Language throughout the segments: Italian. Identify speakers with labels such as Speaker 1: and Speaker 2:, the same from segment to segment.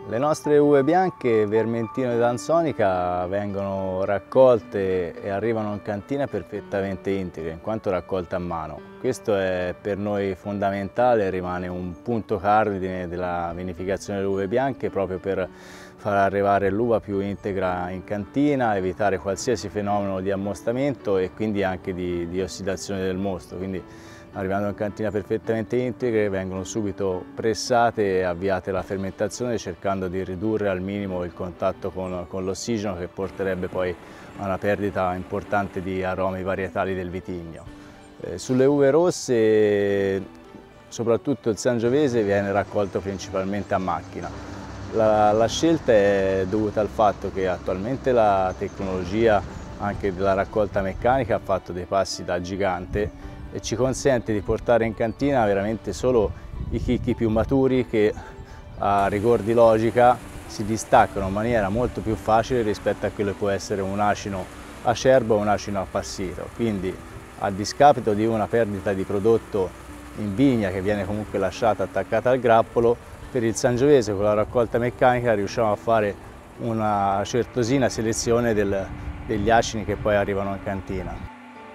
Speaker 1: Le nostre uve bianche, Vermentino ed Ansonica, vengono raccolte e arrivano in cantina perfettamente integre, in quanto raccolte a mano. Questo è per noi fondamentale, rimane un punto cardine della vinificazione delle uve bianche, proprio per far arrivare l'uva più integra in cantina, evitare qualsiasi fenomeno di ammostamento e quindi anche di ossidazione del mosto. Quindi, arrivando in cantina perfettamente integre, vengono subito pressate e avviate la fermentazione, cercando di ridurre al minimo il contatto con l'ossigeno, che porterebbe poi a una perdita importante di aromi varietali del vitigno. Sulle uve rosse, soprattutto il Sangiovese, viene raccolto principalmente a macchina. La scelta è dovuta al fatto che attualmente la tecnologia anche della raccolta meccanica ha fatto dei passi da gigante e ci consente di portare in cantina veramente solo i chicchi più maturi che, a rigor di logica, si distaccano in maniera molto più facile rispetto a quello che può essere un acino acerbo o un acino appassito. Quindi, a discapito di una perdita di prodotto in vigna che viene comunque lasciata attaccata al grappolo, per il Sangiovese con la raccolta meccanica riusciamo a fare una certosina selezione degli acini che poi arrivano in cantina.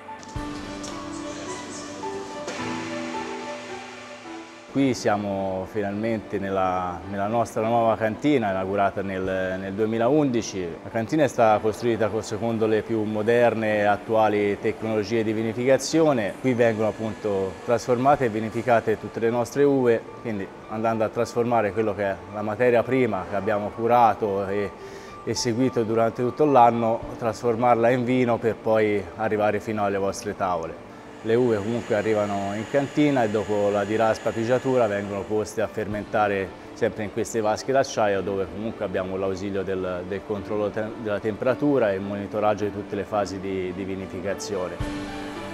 Speaker 1: Qui siamo finalmente nella nostra nuova cantina, inaugurata nel 2011. La cantina è stata costruita secondo le più moderne e attuali tecnologie di vinificazione. Qui vengono appunto trasformate e vinificate tutte le nostre uve, quindi andando a trasformare quello che è la materia prima che abbiamo curato e seguito durante tutto l'anno, trasformarla in vino per poi arrivare fino alle vostre tavole. Le uve comunque arrivano in cantina e dopo la diraspa pigiatura vengono poste a fermentare sempre in queste vasche d'acciaio, dove comunque abbiamo l'ausilio del controllo della temperatura e il monitoraggio di tutte le fasi di vinificazione.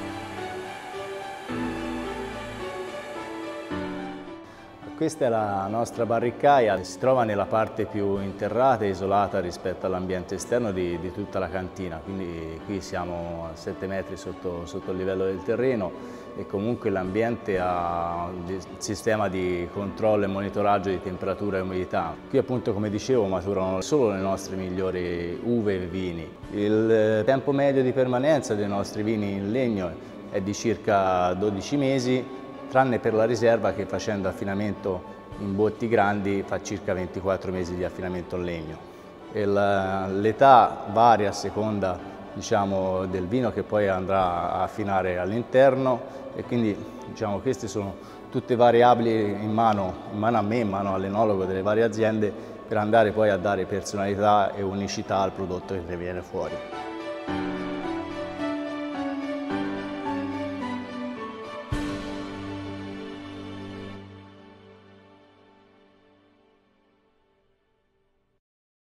Speaker 1: Questa è la nostra barriccaia, si trova nella parte più interrata e isolata rispetto all'ambiente esterno di tutta la cantina, quindi qui siamo a 7 metri sotto il livello del terreno e comunque l'ambiente ha un sistema di controllo e monitoraggio di temperatura e umidità. Qui appunto, come dicevo, maturano solo le nostre migliori uve e vini. Il tempo medio di permanenza dei nostri vini in legno è di circa 12 mesi, tranne per la riserva che, facendo affinamento in botti grandi, fa circa 24 mesi di affinamento in legno. L'età varia a seconda, diciamo, del vino che poi andrà a affinare all'interno e quindi, diciamo, queste sono tutte variabili in mano a me, in mano all'enologo delle varie aziende, per andare poi a dare personalità e unicità al prodotto che viene fuori.